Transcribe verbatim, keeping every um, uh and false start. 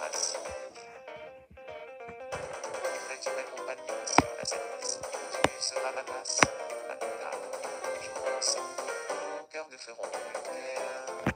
race. Voudrais-tu m'accompagner à cette maison? Tu seras ma place, ma guitare. Jouons ensemble au cœur de feu rouge.